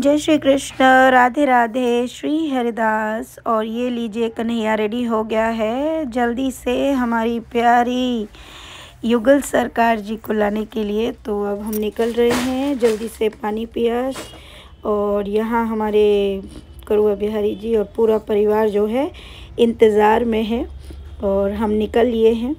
जय श्री कृष्ण। राधे राधे। श्री हरिदास। और ये लीजिए कन्हैया रेडी हो गया है जल्दी से हमारी प्यारी युगल सरकार जी को लाने के लिए। तो अब हम निकल रहे हैं जल्दी से पानी पियास। और यहाँ हमारे करुआ बिहारी जी और पूरा परिवार जो है इंतज़ार में है और हम निकल लिए हैं।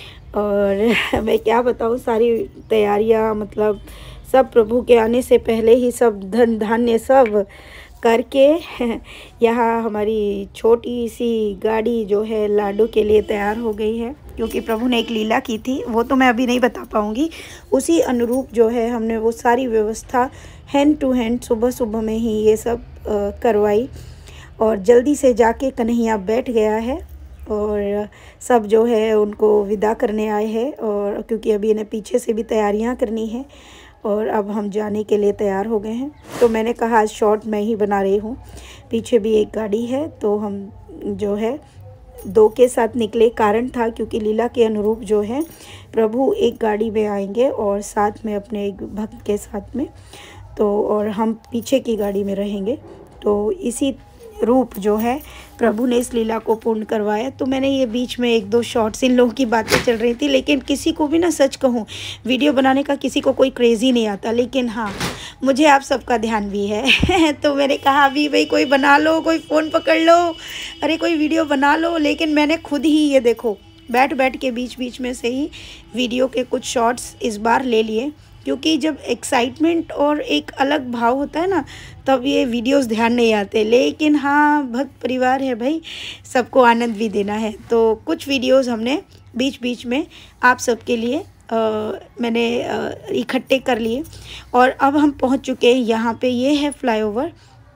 और मैं क्या बताऊँ, सारी तैयारियाँ मतलब सब प्रभु के आने से पहले ही सब धन धान्य सब करके यहाँ हमारी छोटी सी गाड़ी जो है लाडू के लिए तैयार हो गई है। क्योंकि प्रभु ने एक लीला की थी, वो तो मैं अभी नहीं बता पाऊँगी। उसी अनुरूप जो है हमने वो सारी व्यवस्था हैंड टू हैंड सुबह सुबह में ही ये सब करवाई। और जल्दी से जाके कन्हैया बैठ गया है और सब जो है उनको विदा करने आए हैं। और क्योंकि अभी इन्हें पीछे से भी तैयारियां करनी है और अब हम जाने के लिए तैयार हो गए हैं। तो मैंने कहा आज शॉर्ट मैं ही बना रही हूँ। पीछे भी एक गाड़ी है तो हम जो है दो के साथ निकले। कारण था क्योंकि लीला के अनुरूप जो है प्रभु एक गाड़ी में आएंगे और साथ में अपने एक भक्त के साथ में, तो और हम पीछे की गाड़ी में रहेंगे। तो इसी रूप जो है प्रभु ने इस लीला को पूर्ण करवाया। तो मैंने ये बीच में एक दो शॉर्ट्स, इन लोगों की बातें चल रही थी, लेकिन किसी को भी ना सच कहूँ वीडियो बनाने का किसी को कोई क्रेज़ ही नहीं आता। लेकिन हाँ, मुझे आप सबका ध्यान भी है तो मैंने कहा अभी भाई कोई बना लो, कोई फ़ोन पकड़ लो, अरे कोई वीडियो बना लो। लेकिन मैंने खुद ही ये देखो बैठ बैठ के बीच बीच में से ही वीडियो के कुछ शॉर्ट्स इस बार ले लिए। क्योंकि जब एक्साइटमेंट और एक अलग भाव होता है ना, तब ये वीडियोस ध्यान नहीं आते। लेकिन हाँ, भक्त परिवार है भाई, सबको आनंद भी देना है। तो कुछ वीडियोस हमने बीच बीच में आप सबके लिए मैंने इकट्ठे कर लिए। और अब हम पहुंच चुके हैं यहाँ पे। ये है फ्लाईओवर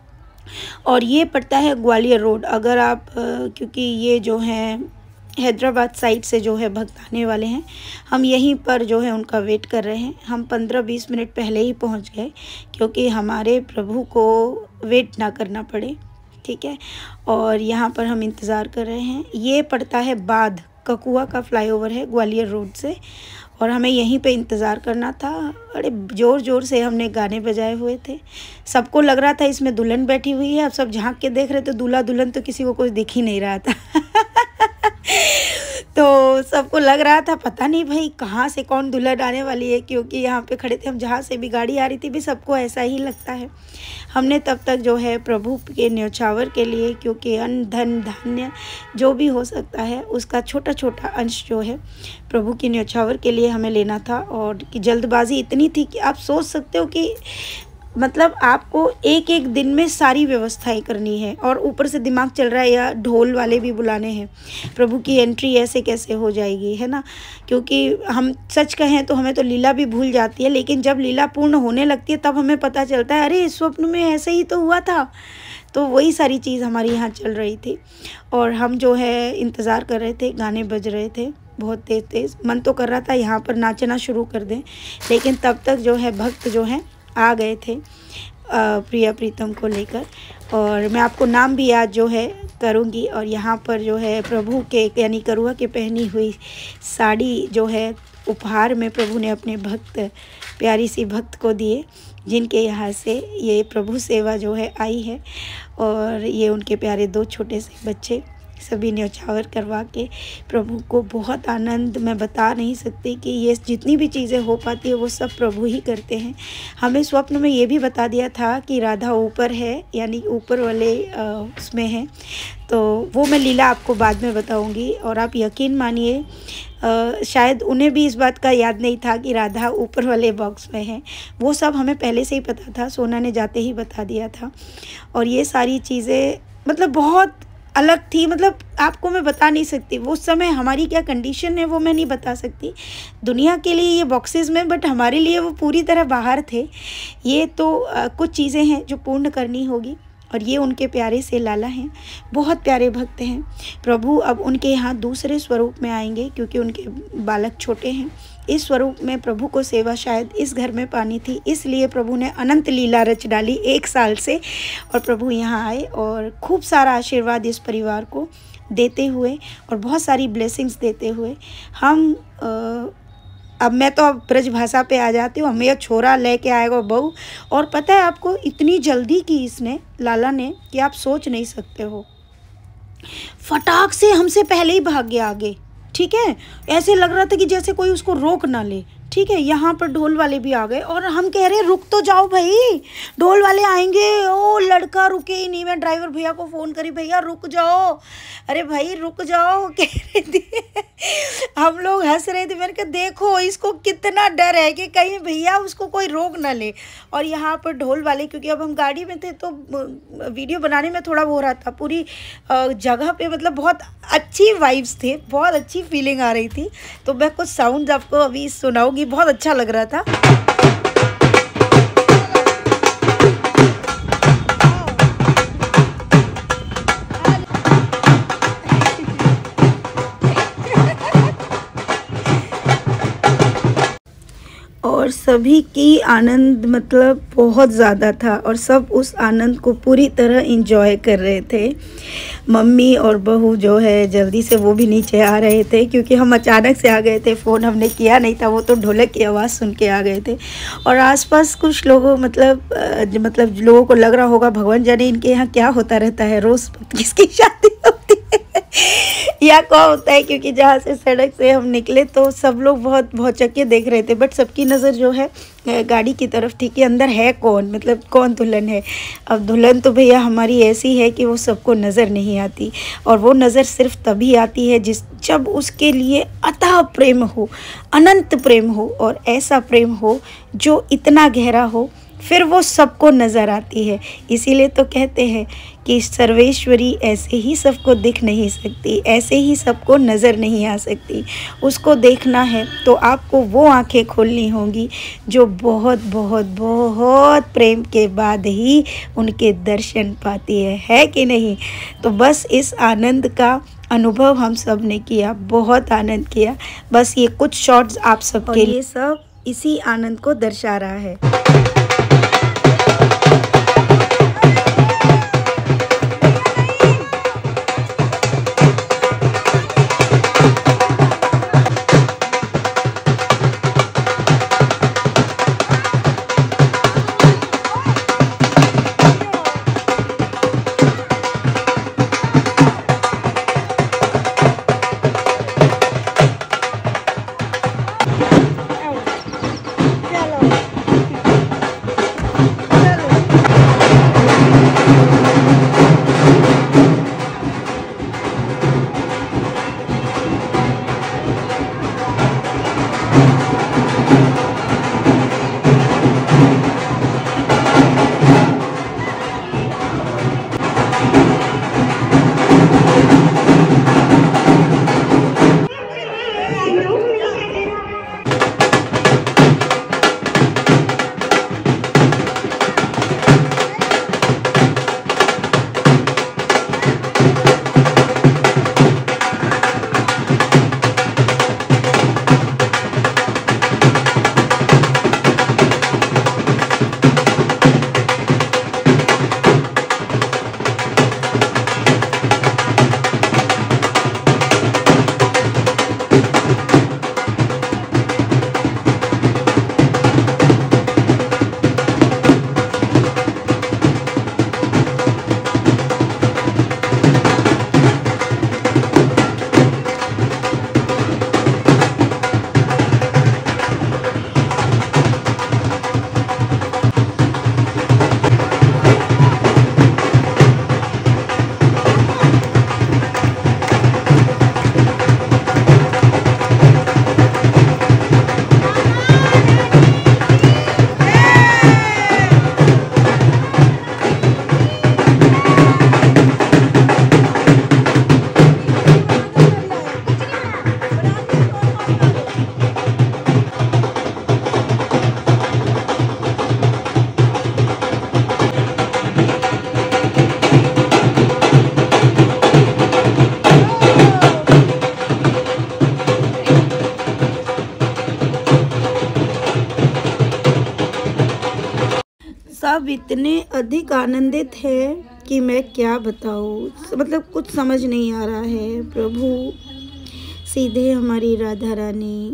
और ये पड़ता है ग्वालियर रोड। अगर आप क्योंकि ये जो है हैदराबाद साइड से जो है भक्त आने वाले हैं, हम यहीं पर जो है उनका वेट कर रहे हैं। हम 15-20 मिनट पहले ही पहुंच गए क्योंकि हमारे प्रभु को वेट ना करना पड़े, ठीक है। और यहाँ पर हम इंतज़ार कर रहे हैं। ये पड़ता है बाद ककुआ का फ्लाईओवर है ग्वालियर रोड से, और हमें यहीं पे इंतज़ार करना था। अरे ज़ोर ज़ोर से हमने गाने बजाए हुए थे। सबको लग रहा था इसमें दुल्हन बैठी हुई है। अब सब झांक के देख रहे थे, दूल्हा दुल्हन तो किसी को कुछ दिख ही नहीं रहा था तो सबको लग रहा था पता नहीं भाई कहाँ से कौन दुल्हन आने वाली है। क्योंकि यहाँ पे खड़े थे हम, जहाँ से भी गाड़ी आ रही थी भी सबको ऐसा ही लगता है। हमने तब तक जो है प्रभु के न्योछावर के लिए, क्योंकि अन्न धन धान्य जो भी हो सकता है उसका छोटा छोटा अंश जो है प्रभु के न्योछावर के लिए हमें लेना था। और कि जल्दबाजी इतनी थी कि आप सोच सकते हो कि मतलब आपको एक एक दिन में सारी व्यवस्थाएं करनी है और ऊपर से दिमाग चल रहा है या ढोल वाले भी बुलाने हैं। प्रभु की एंट्री ऐसे कैसे हो जाएगी, है ना। क्योंकि हम सच कहें तो हमें तो लीला भी भूल जाती है, लेकिन जब लीला पूर्ण होने लगती है तब हमें पता चलता है अरे स्वप्न में ऐसे ही तो हुआ था। तो वही सारी चीज़ हमारी यहाँ चल रही थी और हम जो है इंतज़ार कर रहे थे। गाने बज रहे थे बहुत तेज़ तेज़। मन तो कर रहा था यहाँ पर नाचना शुरू कर दें, लेकिन तब तक जो है भक्त जो है आ गए थे प्रिया प्रीतम को लेकर। और मैं आपको नाम भी याद जो है करूँगी। और यहाँ पर जो है प्रभु के यानी करुआ के पहनी हुई साड़ी जो है उपहार में प्रभु ने अपने भक्त, प्यारी सी भक्त को दिए, जिनके यहाँ से ये प्रभु सेवा जो है आई है। और ये उनके प्यारे दो छोटे से बच्चे सभी न्योछावर करवा के प्रभु को बहुत आनंद, मैं बता नहीं सकती कि ये जितनी भी चीज़ें हो पाती है वो सब प्रभु ही करते हैं। हमें स्वप्न में ये भी बता दिया था कि राधा ऊपर है, यानी ऊपर वाले उसमें है। तो वो मैं लीला आपको बाद में बताऊंगी। और आप यकीन मानिए शायद उन्हें भी इस बात का याद नहीं था कि राधा ऊपर वाले बॉक्स में है। वो सब हमें पहले से ही पता था, सोना ने जाते ही बता दिया था। और ये सारी चीज़ें मतलब बहुत अलग थी, मतलब आपको मैं बता नहीं सकती वो समय हमारी क्या कंडीशन है वो मैं नहीं बता सकती। दुनिया के लिए ये बॉक्सेस में, बट हमारे लिए वो पूरी तरह बाहर थे। ये तो कुछ चीज़ें हैं जो पूर्ण करनी होगी। और ये उनके प्यारे से लाला हैं, बहुत प्यारे भक्त हैं। प्रभु अब उनके यहाँ दूसरे स्वरूप में आएंगे क्योंकि उनके बालक छोटे हैं। इस स्वरूप में प्रभु को सेवा शायद इस घर में पानी थी, इसलिए प्रभु ने अनंत लीला रच डाली 1 साल से। और प्रभु यहाँ आए और खूब सारा आशीर्वाद इस परिवार को देते हुए और बहुत सारी ब्लेसिंग्स देते हुए हम अब मैं तो अब ब्रजभाषा पे आ जाती हूँ। हमें छोरा लेके आएगा बहू, और पता है आपको इतनी जल्दी की इसने लाला ने कि आप सोच नहीं सकते हो। फटाक से हमसे पहले ही भाग गया आगे, ठीक है। ऐसे लग रहा था कि जैसे कोई उसको रोक ना ले, ठीक है। यहाँ पर ढोल वाले भी आ गए और हम कह रहे रुक तो जाओ भाई, ढोल वाले आएंगे। ओ लड़का रुके ही नहीं। मैं ड्राइवर भैया को फ़ोन करी, भैया रुक जाओ, अरे भाई रुक जाओ कह रहे थे। हम लोग हंस रहे थे। मैंने कहा देखो इसको कितना डर है कि कहीं भैया उसको कोई रोक ना ले। और यहाँ पर ढोल वाले, क्योंकि अब हम गाड़ी में थे तो वीडियो बनाने में थोड़ा वो हो रहा था। पूरी जगह पे मतलब बहुत अच्छी वाइब्स थे, बहुत अच्छी फीलिंग आ रही थी। तो मैं कुछ साउंड आपको अभी सुनाऊंगी, बहुत अच्छा लग रहा था। और सभी की आनंद मतलब बहुत ज़्यादा था और सब उस आनंद को पूरी तरह एंजॉय कर रहे थे। मम्मी और बहू जो है जल्दी से वो भी नीचे आ रहे थे, क्योंकि हम अचानक से आ गए थे, फ़ोन हमने किया नहीं था, वो तो ढोलक की आवाज़ सुन के आ गए थे। और आसपास कुछ लोगों मतलब लोगों को लग रहा होगा भगवान जाने इनके यहाँ क्या होता रहता है, रोज़ किसकी शादी होती है या क्या होता है। क्योंकि जहाँ से सड़क से हम निकले तो सब लोग बहुत भौचक्के देख रहे थे, बट सबकी नज़र जो है गाड़ी की तरफ थी कि अंदर है कौन, मतलब कौन दुल्हन है। अब दुल्हन तो भैया हमारी ऐसी है कि वो सबको नज़र नहीं आती, और वो नज़र सिर्फ तभी आती है जब उसके लिए अथाह प्रेम हो, अनंत प्रेम हो, और ऐसा प्रेम हो जो इतना गहरा हो, फिर वो सबको नज़र आती है। इसीलिए तो कहते हैं कि सर्वेश्वरी ऐसे ही सबको दिख नहीं सकती, ऐसे ही सबको नज़र नहीं आ सकती। उसको देखना है तो आपको वो आंखें खोलनी होंगी जो बहुत बहुत बहुत प्रेम के बाद ही उनके दर्शन पाती है कि नहीं। तो बस इस आनंद का अनुभव हम सब ने किया, बहुत आनंद किया। बस ये कुछ शॉट्स आप सबके लिए, सब इसी आनंद को दर्शा रहा है। सब इतने अधिक आनंदित है कि मैं क्या बताऊँ, मतलब कुछ समझ नहीं आ रहा है। प्रभु सीधे हमारी राधा रानी,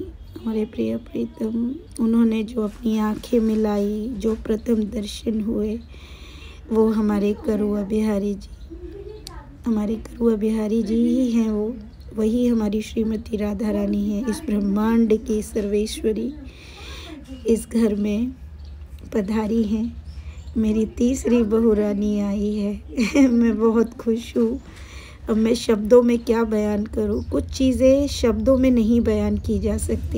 हमारे प्रिय प्रीतम, उन्होंने जो अपनी आंखें मिलाई, जो प्रथम दर्शन हुए, वो हमारे करुआ बिहारी जी, हमारे करुआ बिहारी जी ही हैं। वो वही हमारी श्रीमती राधा रानी है, इस ब्रह्मांड की सर्वेश्वरी इस घर में पधारी हैं। मेरी तीसरी बहू रानी आई है। मैं बहुत खुश हूँ। अब मैं शब्दों में क्या बयान करूँ, कुछ चीज़ें शब्दों में नहीं बयान की जा सकती।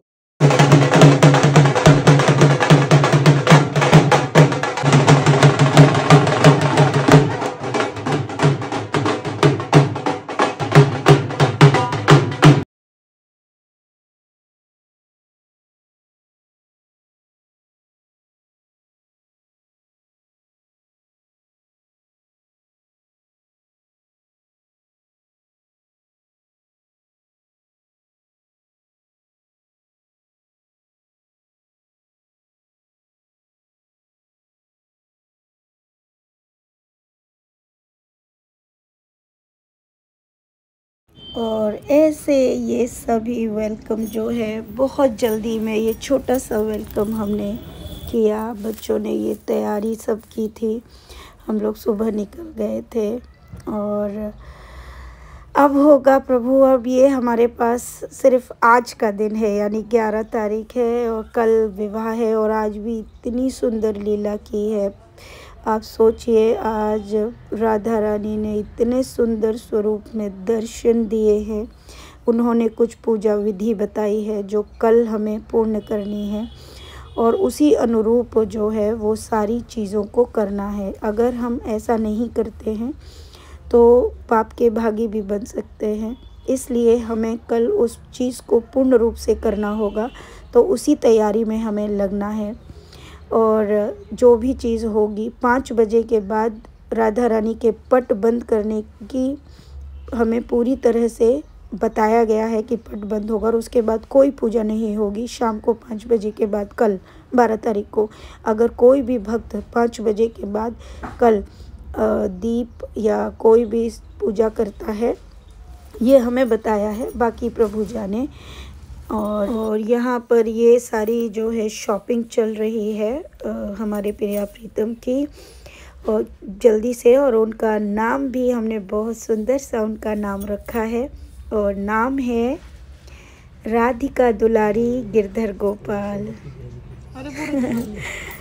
और ऐसे ये सभी वेलकम जो है, बहुत जल्दी में ये छोटा सा वेलकम हमने किया। बच्चों ने ये तैयारी सब की थी, हम लोग सुबह निकल गए थे। और अब होगा प्रभु, अब ये हमारे पास सिर्फ आज का दिन है, यानी 11 तारीख है और कल विवाह है। और आज भी इतनी सुंदर लीला की है। आप सोचिए, आज राधा रानी ने इतने सुंदर स्वरूप में दर्शन दिए हैं। उन्होंने कुछ पूजा विधि बताई है जो कल हमें पूर्ण करनी है, और उसी अनुरूप जो है वो सारी चीज़ों को करना है। अगर हम ऐसा नहीं करते हैं तो पाप के भागी भी बन सकते हैं। इसलिए हमें कल उस चीज़ को पूर्ण रूप से करना होगा, तो उसी तैयारी में हमें लगना है। और जो भी चीज़ होगी 5 बजे के बाद राधा रानी के पट बंद करने की हमें पूरी तरह से बताया गया है कि पट बंद होगा, और उसके बाद कोई पूजा नहीं होगी। शाम को 5 बजे के बाद, कल 12 तारीख को, अगर कोई भी भक्त 5 बजे के बाद कल दीप या कोई भी पूजा करता है, ये हमें बताया है, बाकी प्रभु जाने। और यहाँ पर ये सारी जो है शॉपिंग चल रही है हमारे प्रिया प्रीतम की, और जल्दी से। और उनका नाम भी हमने बहुत सुंदर सा उनका नाम रखा है, और नाम है राधिका दुलारी गिरधर गोपाल।